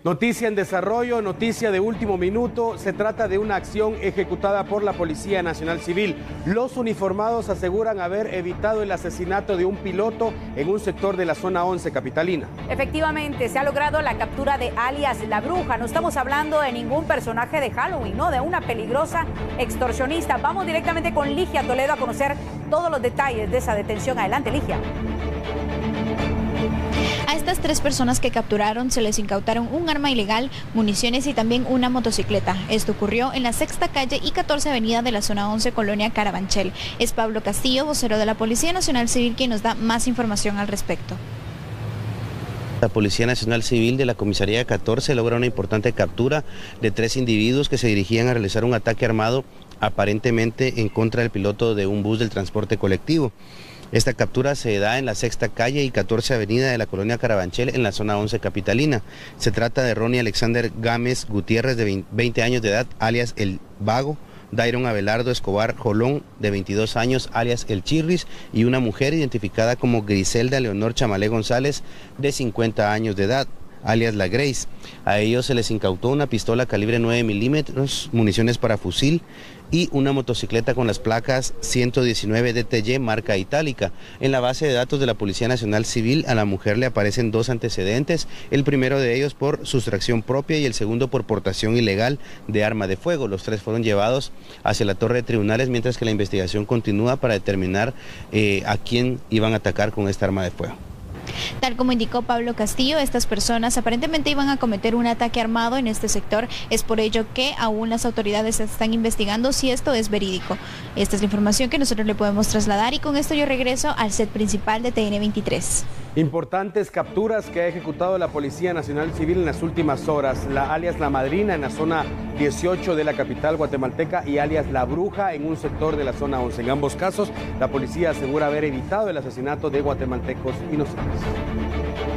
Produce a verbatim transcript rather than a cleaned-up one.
Noticia en desarrollo, noticia de último minuto. Se trata de una acción ejecutada por la Policía Nacional Civil. Los uniformados aseguran haber evitado el asesinato de un piloto en un sector de la zona once capitalina. Efectivamente, se ha logrado la captura de alias La Bruja. No estamos hablando de ningún personaje de Halloween, no, de una peligrosa extorsionista. Vamos directamente con Ligia Toledo a conocer todos los detalles de esa detención. Adelante, Ligia. A estas tres personas que capturaron se les incautaron un arma ilegal, municiones y también una motocicleta. Esto ocurrió en la sexta calle y catorce avenida de la zona once, colonia Carabanchel. Es Pablo Castillo, vocero de la Policía Nacional Civil, quien nos da más información al respecto. La Policía Nacional Civil de la Comisaría catorce logra una importante captura de tres individuos que se dirigían a realizar un ataque armado aparentemente en contra del piloto de un bus del transporte colectivo. Esta captura se da en la sexta calle y catorce avenida de la colonia Carabanchel en la zona once capitalina. Se trata de Ronnie Alexander Gámez Gutiérrez de veinte años de edad, alias El Vago, Dairon Abelardo Escobar Jolón de veintidós años, alias El Chirris, y una mujer identificada como Griselda Leonor Chamalé González de cincuenta años de edad, alias La Grace. A ellos se les incautó una pistola calibre nueve milímetros, municiones para fusil y una motocicleta con las placas ciento diecinueve D T Y marca itálica. En la base de datos de la Policía Nacional Civil a la mujer le aparecen dos antecedentes, el primero de ellos por sustracción propia y el segundo por portación ilegal de arma de fuego. Los tres fueron llevados hacia la torre de tribunales mientras que la investigación continúa para determinar eh, a quién iban a atacar con esta arma de fuego. Tal como indicó Pablo Castillo, estas personas aparentemente iban a cometer un ataque armado en este sector. Es por ello que aún las autoridades están investigando si esto es verídico. Esta es la información que nosotros le podemos trasladar y con esto yo regreso al set principal de T N veintitrés. Importantes capturas que ha ejecutado la Policía Nacional Civil en las últimas horas. La alias La Madrina en la zona dieciocho de la capital guatemalteca y alias La Bruja en un sector de la zona once. En ambos casos, la policía asegura haber evitado el asesinato de guatemaltecos inocentes.